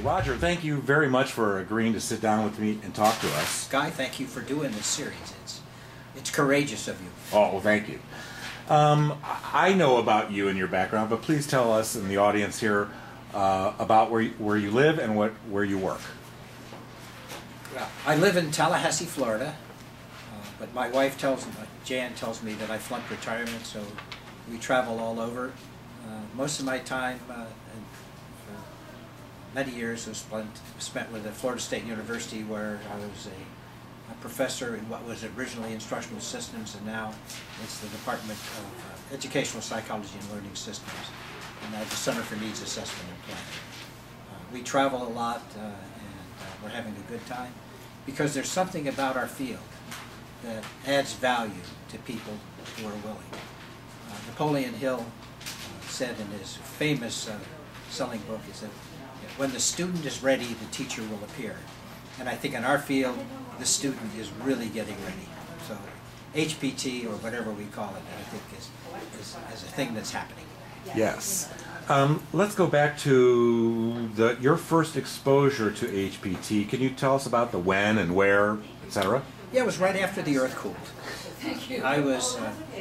Roger, thank you very much for agreeing to sit down with me and talk to us. Guy, thank you for doing this series. It's courageous of you. Oh, well, thank you. I know about you and your background, but please tell us and the audience here about where you live and where you work. Well, I live in Tallahassee, Florida, but my wife Jan tells me that I flunked retirement, so we travel all over. Most of my time, for many years, was spent with the Florida State University, where I was a professor in what was originally instructional systems, and now it's the Department of Educational Psychology and Learning Systems, and now the Center for Needs Assessment and Planning. We travel a lot, and we're having a good time, because there's something about our field that adds value to people who are willing. Napoleon Hill said in his famous selling book, he said, when the student is ready, the teacher will appear. And I think in our field, the student is really getting ready. So HPT, or whatever we call it, I think is a thing that's happening. Yes. Let's go back to your first exposure to HPT. Can you tell us about the when and where, etc.? Yeah, it was right after the earth cooled. Thank you. I was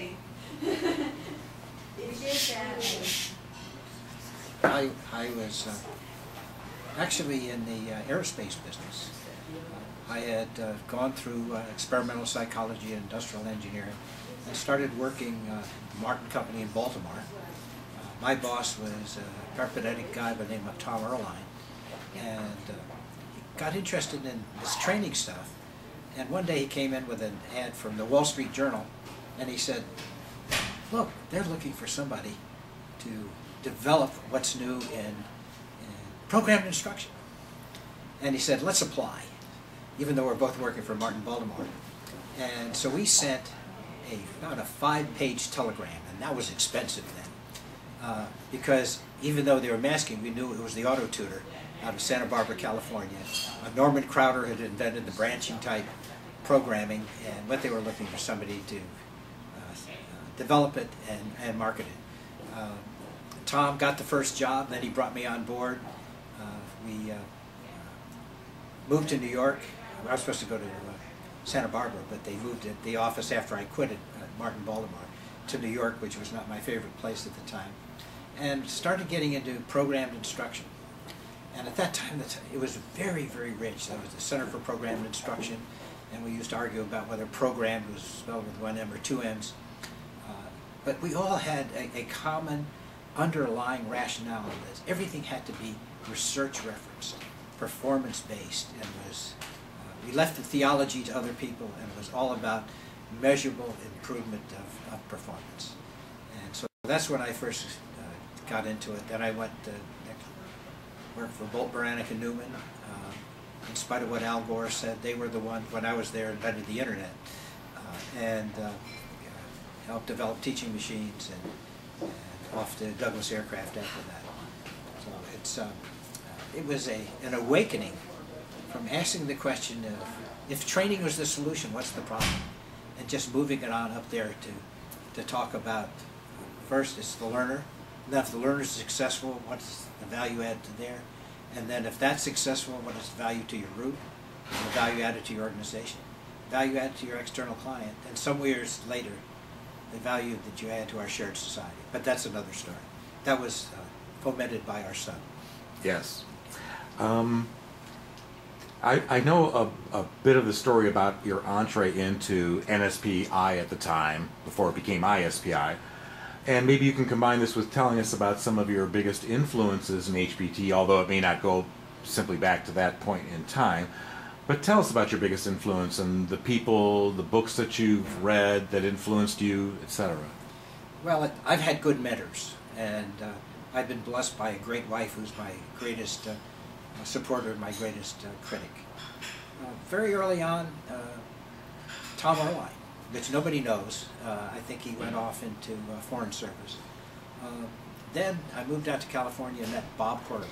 actually in the aerospace business. I had gone through experimental psychology and industrial engineering and started working at Martin Company in Baltimore. My boss was a peripatetic guy by the name of Tom Erline, and he got interested in this training stuff. And one day he came in with an ad from the Wall Street Journal, and he said, look, they're looking for somebody to develop what's new in programmed instruction. And he said, let's apply, even though we're both working for Martin Baltimore. And so we sent about a 5-page telegram, and that was expensive then. Because even though they were masking, we knew it was the auto tutor out of Santa Barbara, California. Norman Crowder had invented the branching type programming, and what they were looking for somebody to develop it and market it. Tom got the first job, then he brought me on board. We moved to New York. I was supposed to go to Santa Barbara, but they moved the office after I quit at Martin Baltimore to New York, which was not my favorite place at the time, and started getting into programmed instruction. And at that time, it was very, very rich. That was the Center for Programmed Instruction, and we used to argue about whether programmed was spelled with one M or two M's. But we all had a common underlying rationale in this. Everything had to be research reference, performance-based, and we left the theology to other people, and it was all about measurable improvement of performance. And so that's when I first got into it. Then I went to work for Bolt, Beranek, and Newman. In spite of what Al Gore said, they were the ones, when I was there, invented the internet, and helped develop teaching machines, and off to Douglas Aircraft after that. So it was an awakening from asking the question of, if training was the solution, what's the problem? And just moving it on up there to talk about, first it's the learner, and then if the learner is successful, what's the value added to there? And then if that's successful, what is the value to your group? And the value added to your organization? Value added to your external client? And some years later, the value that you add to our shared society. But that's another story. That was fomented by our son. Yes. I know a bit of the story about your entree into NSPI at the time, before it became ISPI. And maybe you can combine this with telling us about some of your biggest influences in HPT, although it may not go simply back to that point in time. But tell us about your biggest influence and the people, the books that you've read that influenced you, etc. Well, I've had good mentors, and I've been blessed by a great wife who's my greatest supporter and my greatest critic. Very early on, Tom Erline, which nobody knows. I think he went off into foreign service. Then I moved out to California and met Bob Corrigan.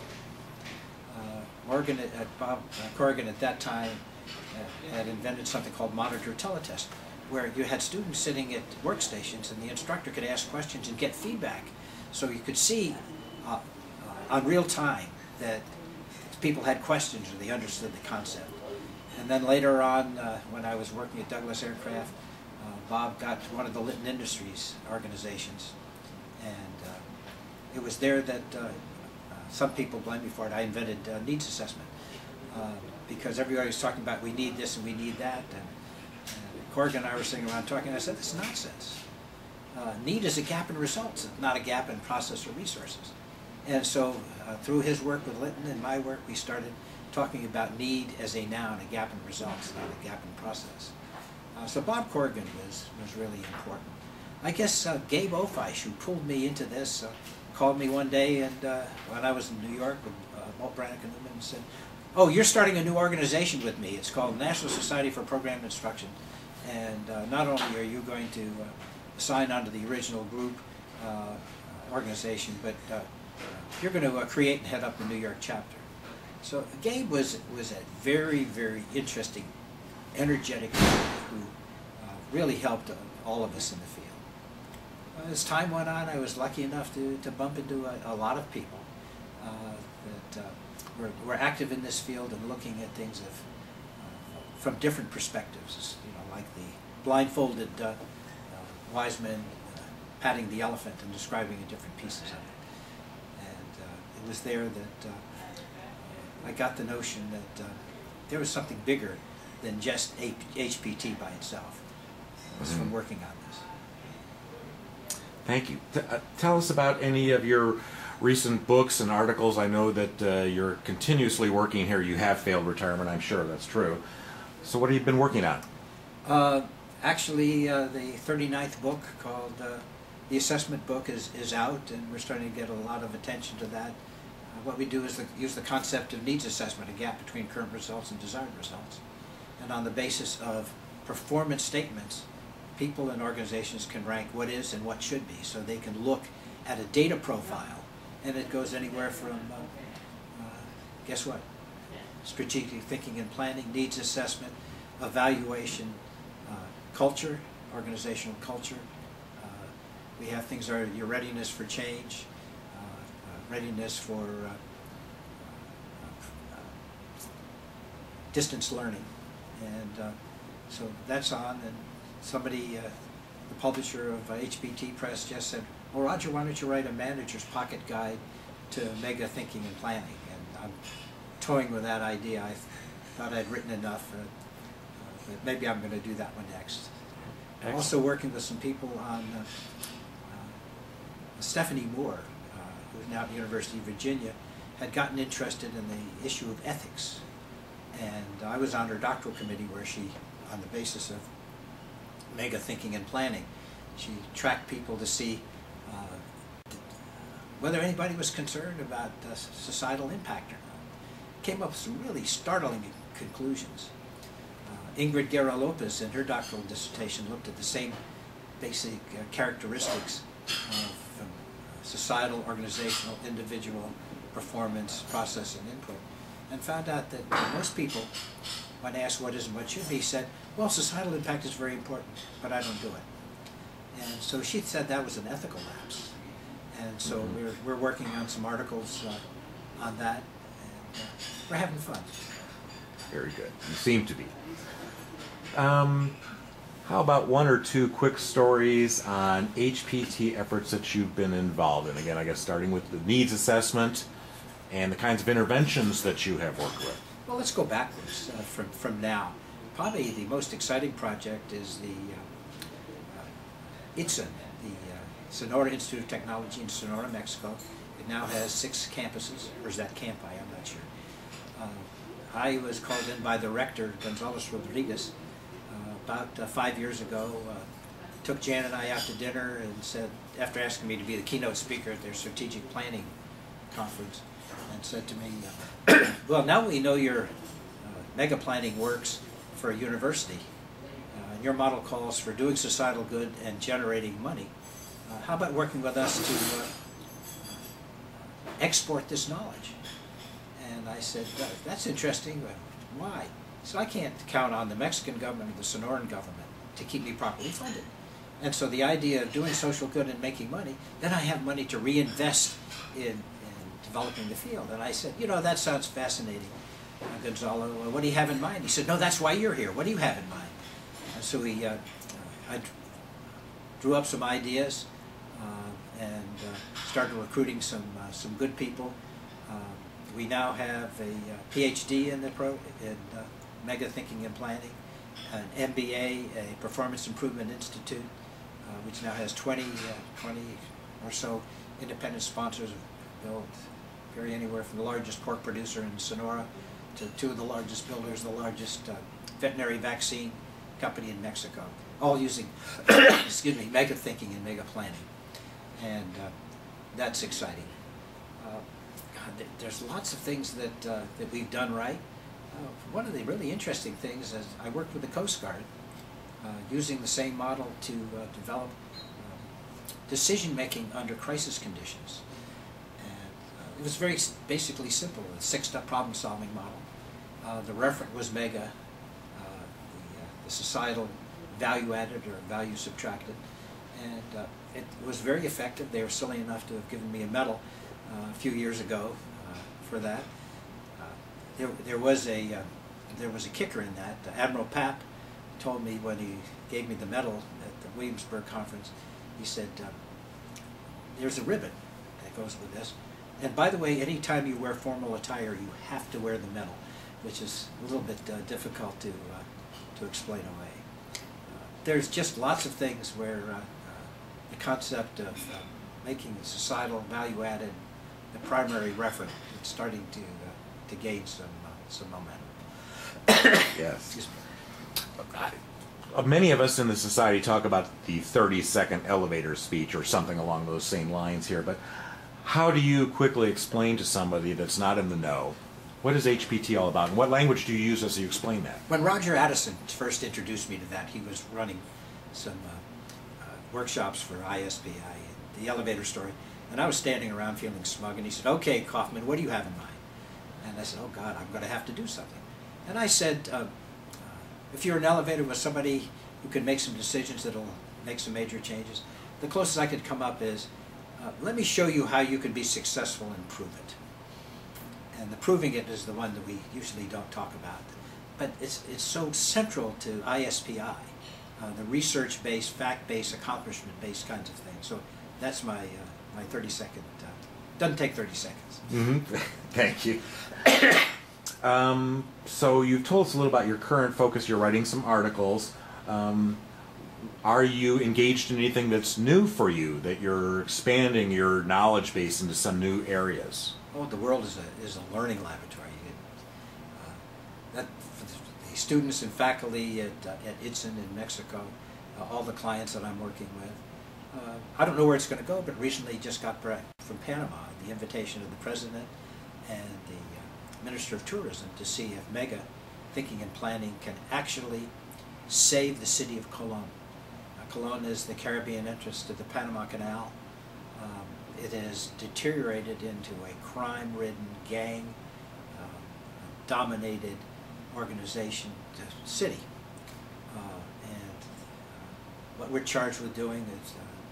Bob Corrigan at that time had invented something called monitor teletest, where you had students sitting at workstations and the instructor could ask questions and get feedback. So you could see on real time that people had questions or they understood the concept. And then later on, when I was working at Douglas Aircraft, Bob got to one of the Litton Industries organizations, and it was there that some people blame me for it. I invented needs assessment because everybody was talking about we need this and we need that, and Corrigan and I were sitting around talking. And I said, "That's nonsense. Need is a gap in results, it's not a gap in process or resources." And so through his work with Litton and my work, we started talking about need as a noun, a gap in results, not a gap in process. So Bob Corrigan was really important. I guess Gabe Ofish, who pulled me into this, called me one day and when I was in New York with Walt Brannick and Newman and said, "Oh, you're starting a new organization with me. It's called National Society for Program Instruction. And not only are you going to sign on to the original group organization, but you're going to create and head up the New York chapter." So Gabe was a very, very interesting, energetic guy who really helped all of us in the field. As time went on, I was lucky enough to bump into a lot of people that were active in this field and looking at things from different perspectives. You know, like the blindfolded wise men patting the elephant and describing the different pieces of it. And it was there that I got the notion that there was something bigger than just HPT by itself. It was from working on this. Thank you. Tell us about any of your recent books and articles. I know that you're continuously working here. You have failed retirement, I'm sure that's true. So what have you been working on? Actually, the 39th book called The Assessment Book is out, and we're starting to get a lot of attention to that. What we do is use the concept of needs assessment, a gap between current results and desired results. And on the basis of performance statements, people and organizations can rank what is and what should be, so they can look at a data profile, and it goes anywhere from, guess what? Strategic thinking and planning, needs assessment, evaluation, culture, organizational culture. We have things are your readiness for change, readiness for distance learning, and so that's on. And somebody, the publisher of HPT Press, just said, "Well, Roger, why don't you write a manager's pocket guide to mega thinking and planning?" And I'm toying with that idea. I thought I'd written enough, but maybe I'm going to do that one next. I'm also working with some people on Stephanie Moore, who's now at the University of Virginia, had gotten interested in the issue of ethics. And I was on her doctoral committee where she, on the basis of mega thinking and planning, she tracked people to see whether anybody was concerned about societal impact or not. Came up with some really startling conclusions. Ingrid Guerra-Lopez, in her doctoral dissertation, looked at the same basic characteristics of societal, organizational, individual performance, process, and input, and found out that most people, when asked what is and what should be, said, "Well, societal impact is very important, but I don't do it." And so she said that was an ethical lapse. And so we're working on some articles on that, and we're having fun. Very good. You seem to be. How about one or two quick stories on HPT efforts that you've been involved in? Again, I guess starting with the needs assessment and the kinds of interventions that you have worked with. Well, let's go backwards from now. Probably the most exciting project is the ITSON, the Sonora Institute of Technology in Sonora, Mexico. It now has 6 campuses, or is that Campi? I'm not sure. I was called in by the rector, Gonzales Rodriguez, about 5 years ago. Took Jan and I out to dinner and said, after asking me to be the keynote speaker at their strategic planning conference, and said to me, "Well, now we know your mega planning works for a university, and your model calls for doing societal good and generating money. How about working with us to export this knowledge?" And I said, "That's interesting, but why?" So I can't count on the Mexican government or the Sonoran government to keep me properly funded. And so the idea of doing social good and making money, then I have money to reinvest in developing the field. And I said, you know, that sounds fascinating, Gonzalo. What do you have in mind? He said, no, that's why you're here. What do you have in mind? And so I drew up some ideas and started recruiting some good people. We now have a PhD in mega thinking and planning, an MBA, a Performance Improvement Institute, which now has 20 or so independent sponsors, built vary anywhere from the largest pork producer in Sonora to two of the largest builders, the largest veterinary vaccine company in Mexico, all using, excuse me, mega thinking and mega planning. And that's exciting. There's lots of things that we've done right. One of the really interesting things is I worked with the Coast Guard using the same model to develop decision-making under crisis conditions. And it was basically simple, a six-step problem-solving model. The referent was MEGA, the societal value-added or value-subtracted, and it was very effective. They were silly enough to have given me a medal a few years ago for that. There was a kicker in that. Admiral Papp told me when he gave me the medal at the Williamsburg conference, he said, there's a ribbon that goes with this. And by the way, anytime you wear formal attire, you have to wear the medal, which is a little bit difficult to explain away. There's just lots of things where the concept of making societal value-added the primary referent, it's starting to gain some momentum. Yes. Many of us in the society talk about the 30-second elevator speech or something along those same lines here, but how do you quickly explain to somebody that's not in the know, what is HPT all about, and what language do you use as you explain that? When Roger Addison first introduced me to that, he was running some workshops for ISPI, the elevator story, and I was standing around feeling smug, and he said, okay, Kaufman, what do you have in mind? And I said, oh God, I'm going to have to do something. And I said, if you're an elevator with somebody who can make some decisions that'll make some major changes, the closest I could come up is, let me show you how you can be successful and prove it. And the proving it is the one that we usually don't talk about. But it's so central to ISPI, the research-based, fact-based, accomplishment-based kinds of things. So that's my 30-second, doesn't take 30 seconds. Mm-hmm. Thank you. So you've told us a little about your current focus. You're writing some articles. Are you engaged in anything that's new for you, that you're expanding your knowledge base into some new areas? Oh, the world is a learning laboratory. The students and faculty at ITSEN in Mexico, all the clients that I'm working with, I don't know where it's going to go, but recently just got back from Panama, the invitation of the President and the Minister of Tourism to see if mega thinking and planning can actually save the city of Colón. Colón is the Caribbean entrance to the Panama Canal. It has deteriorated into a crime-ridden, gang-dominated organization, city. And what we're charged with doing is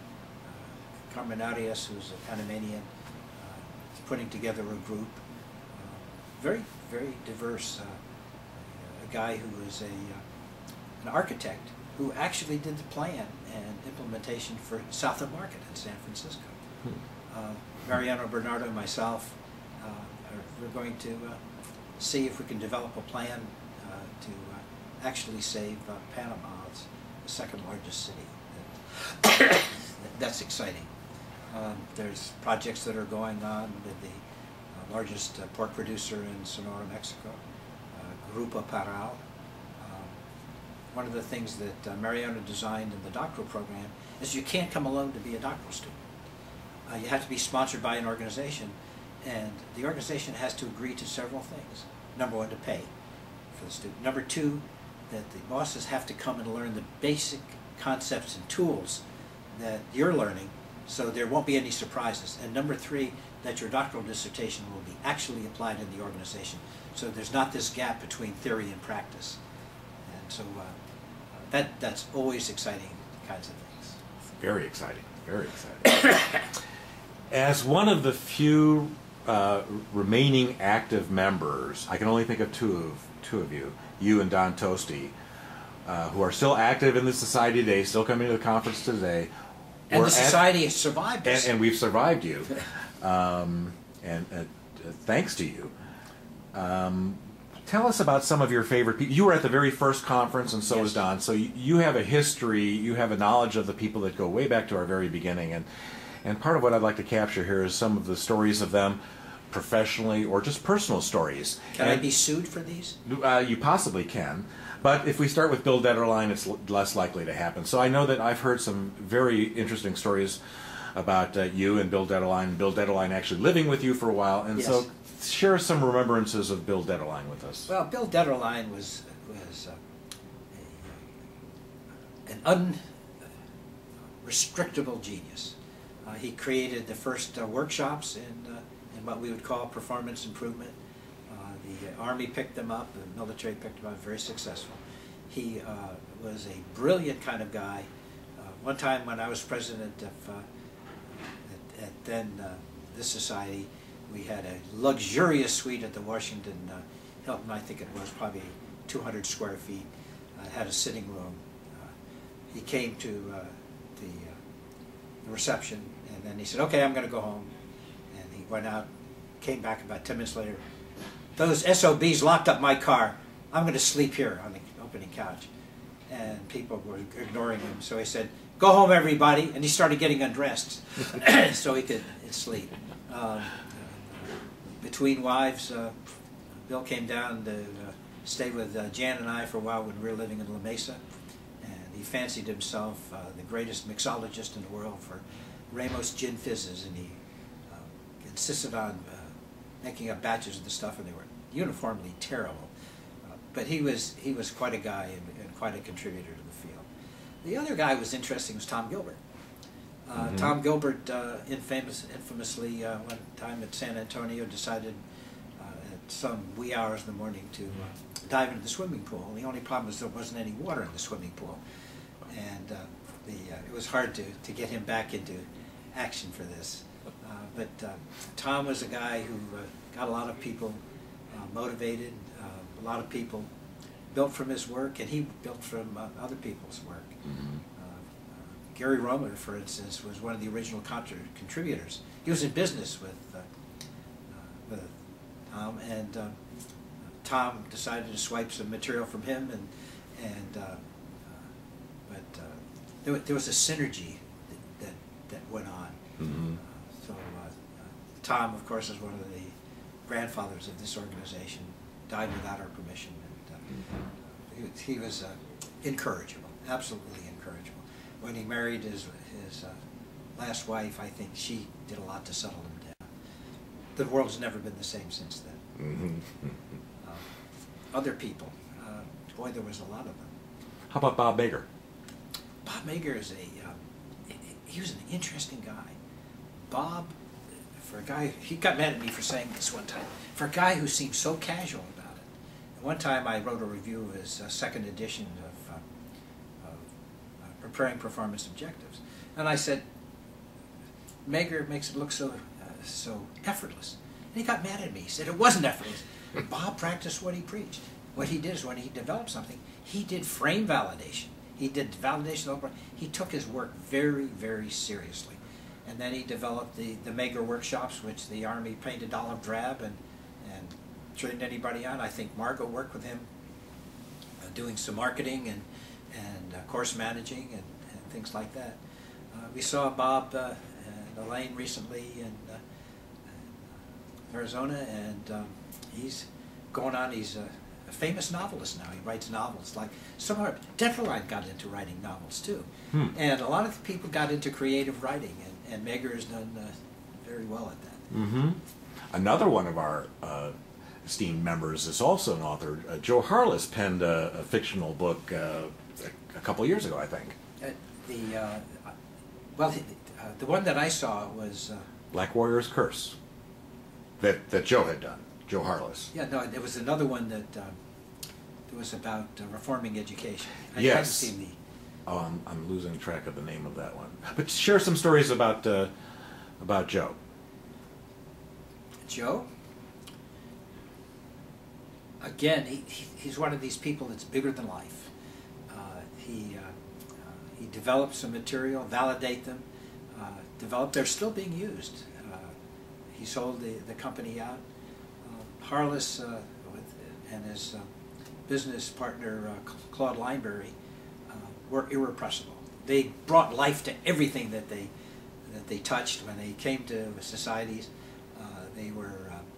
Carmen Arias, who's a Panamanian, is putting together a group, very, very diverse, a guy who is an architect who actually did the plan and implementation for South of Market in San Francisco. Mariano Bernardo and myself, we're going to see if we can develop a plan to actually save Panama. It's the second largest city. That's exciting. There's projects that are going on with the largest pork producer in Sonora, Mexico, Grupo Parral. One of the things that Mariano designed in the doctoral program is you can't come alone to be a doctoral student. You have to be sponsored by an organization, and the organization has to agree to several things. Number one, to pay for the student. Number two, that the bosses have to come and learn the basic concepts and tools that you're learning, so there won't be any surprises. And number three, that your doctoral dissertation will be actually applied in the organization, so there's not this gap between theory and practice. And so that's always exciting kinds of things. Very exciting, very exciting. As one of the few remaining active members, I can only think of two of you and Don Toasty, who are still active in the society today, still coming to the conference today. And the society has survived us. And we've survived you. Thanks to you. Tell us about some of your favorite people. You were at the very first conference, and so Yes. was Don. So you have a history, you have a knowledge of the people that go way back to our very beginning. And part of what I'd like to capture here is some of the stories of them, professionally or just personal stories. Can I be sued for these? You possibly can. But if we start with Bill Detterline, it's less likely to happen. So I know that I've heard some very interesting stories about you and Bill Detterline actually living with you for a while. And Yes. so share some remembrances of Bill Detterline with us. Well, Bill Detterline was an unrestrictable genius. He created the first workshops in what we would call performance improvement. The Army picked them up, the military picked them up, very successful. He was a brilliant kind of guy. One time when I was president of this society, we had a luxurious suite at the Washington Hilton. I think it was probably 200 square feet. It had a sitting room. He came to the reception, and then he said, "Okay, I'm going to go home." And he went out, came back about 10 minutes later. "Those SOBs locked up my car. I'm going to sleep here on the opening couch." And people were ignoring him, so he said, "Go home, everybody," and he started getting undressed so he could sleep. Between wives, Bill came down to stay with Jan and I for a while when we were living in La Mesa, and he fancied himself the greatest mixologist in the world for Ramos Gin Fizzes, and he insisted on making up batches of the stuff, and they were uniformly terrible. But he was quite a guy and quite a contributor to the field. The other guy was interesting was Tom Gilbert. Tom Gilbert infamously one time at San Antonio decided at some wee hours in the morning to dive into the swimming pool. The only problem was there wasn't any water in the swimming pool, and it was hard to get him back into action for this. But Tom was a guy who got a lot of people motivated. A lot of people built from his work, and he built from other people's work. Gary Romer, for instance, was one of the original contributors. He was in business with Tom, and Tom decided to swipe some material from him, but there was a synergy that went on. So Tom, of course, is one of the grandfathers of this organization. Died without our permission, and he was incorrigible, absolutely incorrigible. When he married his last wife, I think she did a lot to settle him down. The world's never been the same since then. Other people, boy, there was a lot of them. How about Bob Mager? Bob Mager is he was an interesting guy. Bob, for a guy, he got mad at me for saying this one time, for a guy who seemed so casual about it. And one time I wrote a review of his second edition of Preparing Performance Objectives. And I said, Mager makes it look so effortless. And he got mad at me. He said it wasn't effortless. Bob practiced what he preached. What he did is when he developed something, he did frame validation. He did validation over. He took his work very, very seriously. And then he developed the Mager workshops, which the Army painted olive drab and trained anybody on. I think Margot worked with him doing some marketing and course managing and things like that. We saw Bob and Elaine recently in Arizona, and he's going on. He's a famous novelist now. He writes novels. Like Detterline got into writing novels too, and a lot of people got into creative writing, and Mager has done very well at that. Another one of our esteemed members is also an author. Joe Harless penned a fictional book a couple years ago, I think. The one that I saw was Black Warrior's Curse, that Joe had done. Joe Harless. Yeah, no, there was another one that was about reforming education. I Yes. haven't seen the. Oh, I'm losing track of the name of that one. But share some stories about Joe. Joe, again, he's one of these people that's bigger than life. He developed some material, validate them, they're still being used. He sold the company out. Harless and his business partner Claude Lineberry were irrepressible. They brought life to everything that they touched. When they came to societies, they were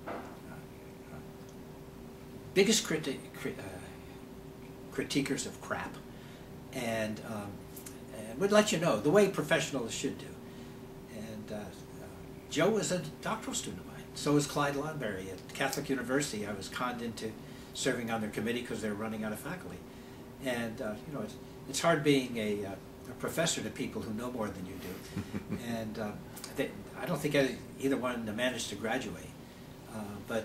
biggest critiquers of crap, and would let you know the way professionals should do. And Joe was a doctoral student of mine. So was Clyde Lineberry at Catholic University. I was conned into serving on their committee because they were running out of faculty. And you know, it's hard being a professor to people who know more than you do. And I don't think either one managed to graduate, but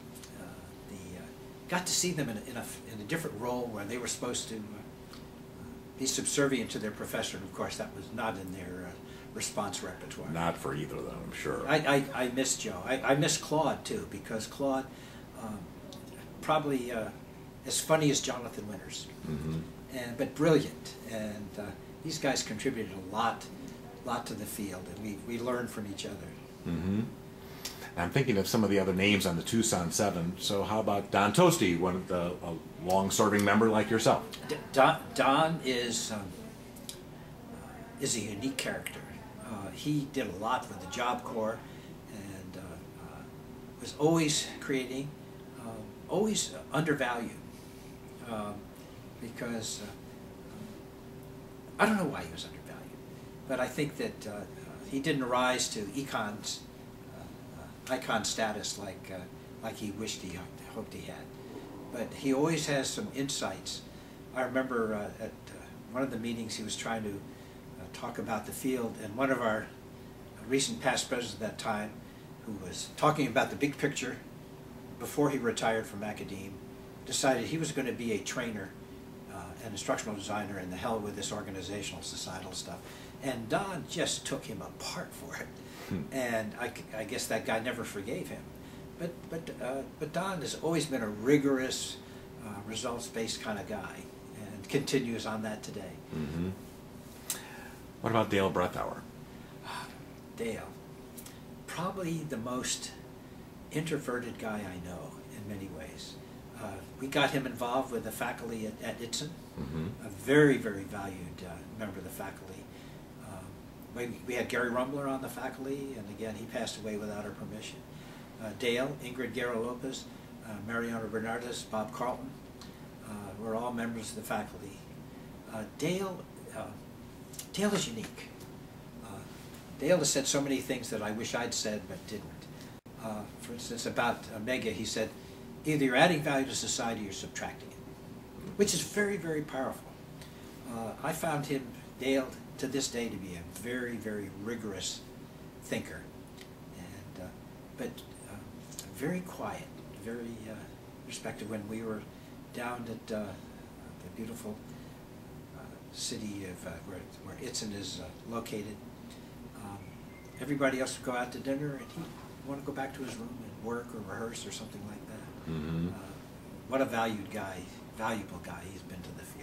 got to see them in a different role where they were supposed to be subservient to their professor. And of course, that was not in their response repertoire. Not for either of them, I'm sure. I miss Joe. I miss Claude too, because Claude probably as funny as Jonathan Winters, but brilliant. And these guys contributed a lot to the field, and we learned from each other. I'm thinking of some of the other names on the Tucson 7. So how about Don Toasty, a long-serving member like yourself? Don is a unique character. He did a lot with the Job Corps, and was always creating, always undervalued, because I don't know why he was undervalued, but I think that he didn't rise to icon status like he wished hoped he had. But he always has some insights. I remember at one of the meetings he was trying to talk about the field, and one of our recent past presidents at that time, who was talking about the big picture before he retired from academe, decided he was going to be a trainer, an instructional designer, and the hell with this organizational societal stuff. And Don just took him apart for it. And I guess that guy never forgave him. But Don has always been a rigorous, results-based kind of guy, and continues on that today. What about Dale Breathauer? Dale, probably the most introverted guy I know in many ways. We got him involved with the faculty at Itsen, a very, very valued member of the faculty. We had Gary Rumbler on the faculty, and again, he passed away without our permission. Dale, Ingrid Guerra-Lopez, Mariano Bernardes, Bob Carlton, were all members of the faculty. Dale is unique. Dale has said so many things that I wish I'd said but didn't. For instance, about Omega, he said, either you're adding value to society or you're subtracting it, which is very, very powerful. I found him, Dale, to this day, to be a very, very rigorous thinker, and but very quiet, very respected. When we were down at the beautiful city of where Itsen is located, everybody else would go out to dinner, and he'd want to go back to his room and work or rehearse or something like that. What a valuable guy he's been to the field.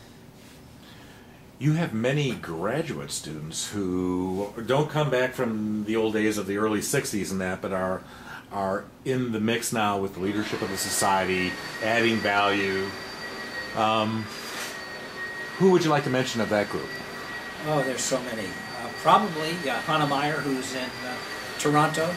You have many graduate students who don't come back from the old days of the early 60s and that, but are in the mix now with the leadership of the society, adding value. Who would you like to mention of that group? Oh, there's so many. Probably Hannah Meyer, who's in Toronto.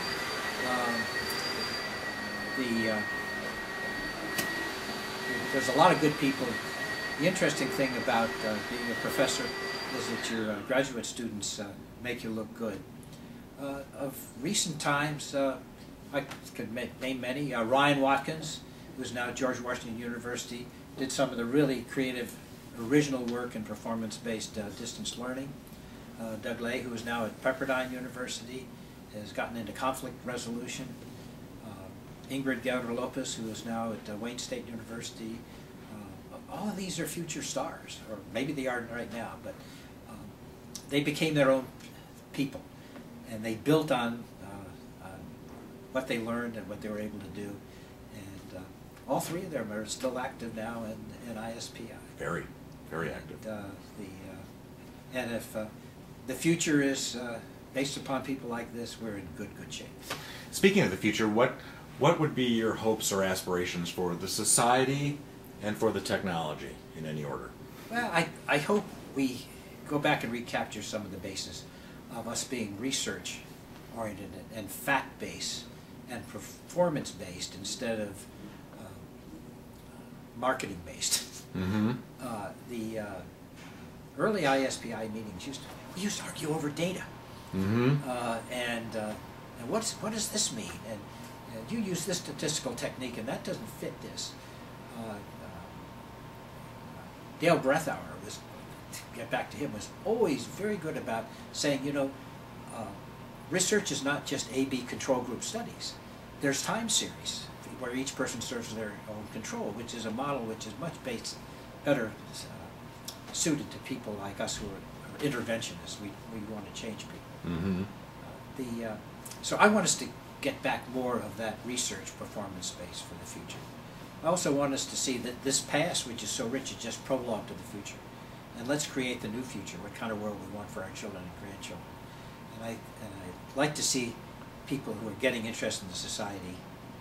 There's a lot of good people. The interesting thing about being a professor is that your graduate students make you look good. Of recent times, I could name many. Ryan Watkins, who's now at George Washington University, did some of the really creative, original work in performance-based distance learning. Doug Lay, who is now at Pepperdine University, has gotten into conflict resolution. Ingrid Guerra-Lopez, who is now at Wayne State University. All of these are future stars, or maybe they are right now, but they became their own people, and they built on what they learned and what they were able to do. And all three of them are still active now in ISPI. Very, very active. And if the future is based upon people like this, we're in good shape. Speaking of the future, what would be your hopes or aspirations for the society and for the technology, in any order? Well, I hope we go back and recapture some of the basis of us being research-oriented and fact-based and performance-based instead of marketing-based. Mm-hmm. The early ISPI meetings we used to argue over data. Mm-hmm. And what does this mean? And you use this statistical technique, and that doesn't fit this. Dale Brethauer was, to get back to him, was always very good about saying, research is not just A/B control group studies. There's time series where each person serves their own control, which is a model which is much better suited to people like us who are interventionists. We want to change people. Mm-hmm. So I want us to get back more of that research performance space for the future. I also want us to see that this past, which is so rich, is just prologue to the future. And let's create the new future, what kind of world we want for our children and grandchildren. And I'd like to see people who are getting interested in the society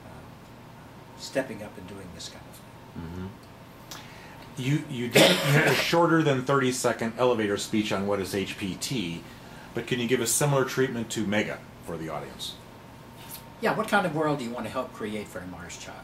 stepping up and doing this kind of thing. Mm-hmm. You had a shorter than 30-second elevator speech on what is HPT, but can you give a similar treatment to MEGA for the audience? Yeah, what kind of world do you want to help create for a Mars child?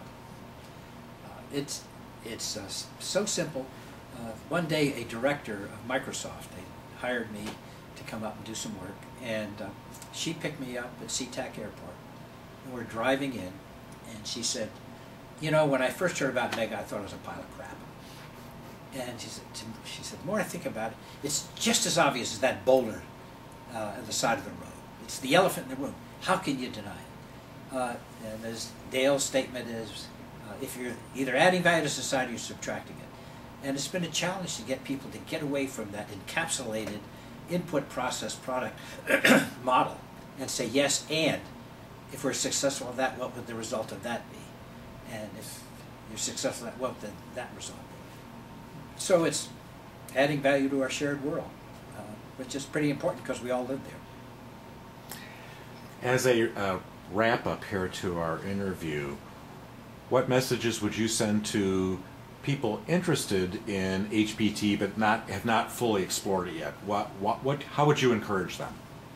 It's so simple. One day, a director of Microsoft, they hired me to come up and do some work, and she picked me up at SeaTac Airport, and we're driving in, and she said, when I first heard about MEGA, I thought it was a pile of crap. And she said, the more I think about it, it's just as obvious as that boulder at the side of the road. It's the elephant in the room. How can you deny it? And as Dale's statement is, if you're either adding value to society or subtracting it. And it's been a challenge to get people to get away from that encapsulated input, process, product model and say yes, and if we're successful at that, what would the result of that be? And if you're successful at that, what would that result be? So it's adding value to our shared world, which is pretty important because we all live there. As a wrap-up here to our interview, what messages would you send to people interested in HPT but have not fully explored it yet? How would you encourage them?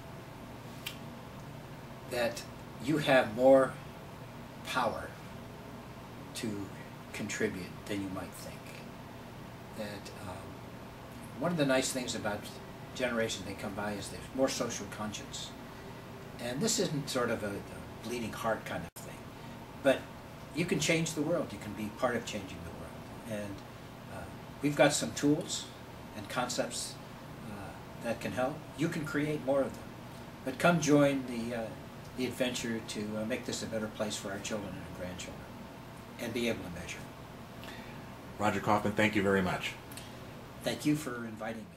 That you have more power to contribute than you might think. That one of the nice things about generations they come by is there's more social conscience. And this isn't sort of a bleeding heart kind of thing, but you can change the world. You can be part of changing the world. And we've got some tools and concepts that can help. You can create more of them. But come join the adventure to make this a better place for our children and our grandchildren and be able to measure. Roger Kauffman, thank you very much. Thank you for inviting me.